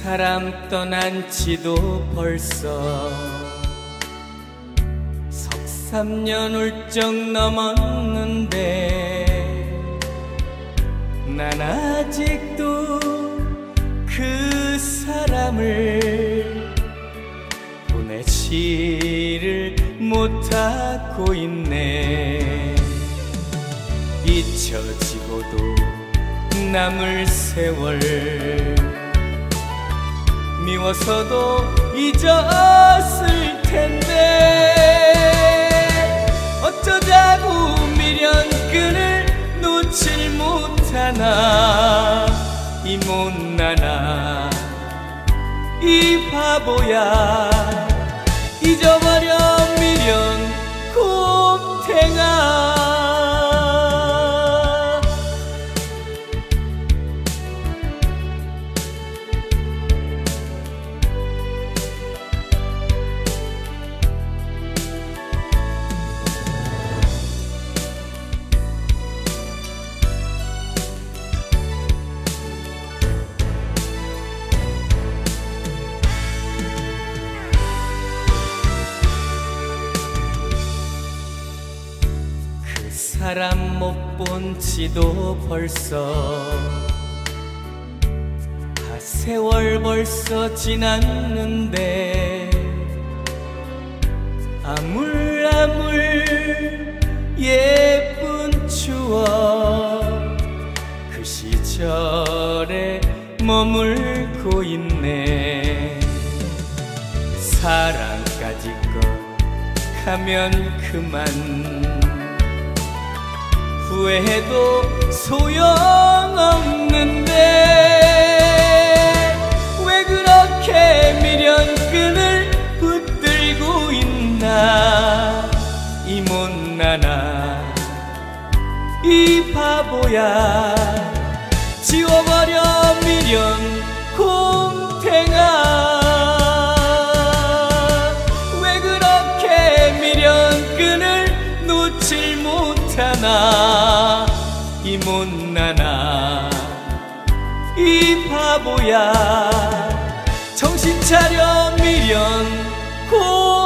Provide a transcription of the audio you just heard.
사람 떠난 지도 벌써 3년 훌쩍 넘었는데 난 아직도 그 사람을 보내지를 못하고 있네. 잊혀지고도 남을 세월 미워서도 잊었을 텐데 어쩌자고 미련끈을 놓질 못하나 이 못나나 이 바보야 잊어버려 미련 곰탱아. 사람 못 본 지도 벌써 세월 벌써 지났는데 아물아물 예쁜 추억 그 시절에 머물고 있네. 사랑까지 가면 그만 후회해도 소용없는데 왜 그렇게 미련끈을 붙들고 있나 이 못나나 이 바보야 지워버려 미련 곰탱아. 왜 그렇게 미련끈을 놓질 못하나 이 못나나 이 바보야 정신 차려 미련 곰